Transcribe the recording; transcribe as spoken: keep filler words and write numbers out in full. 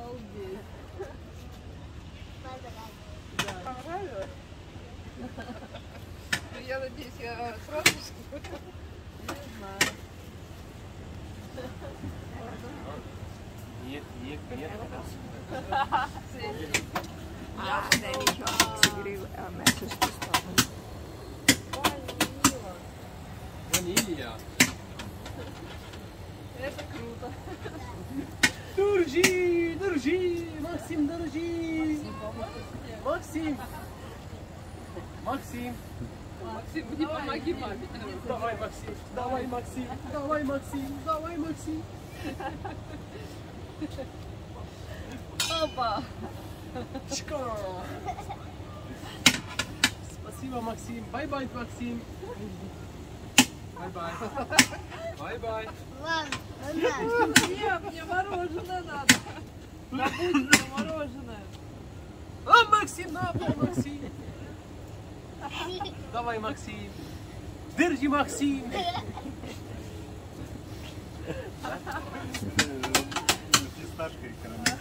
Обалдеть. Да. Понравилось? Ну, я надеюсь, я сразу скажу. Не знаю. Нет, нет, нет. Ah, then he comes to do a message to stop him. Ванилья. Это круто. Держи, держи, Максим, держи. Максим. Максим. Максим, не помоги маме. Давай, Максим, давай, Максим, давай, Максим, давай, Максим. Опа. Чка. Спасибо, Максим. Бай-бай, Максим. Бай-бай. Бай-бай. Нет, мне мороженое надо. Бабусина мороженое. А, Максим, на, Максим. Давай, Максим. Держи, Максим. Фисташка и карамель.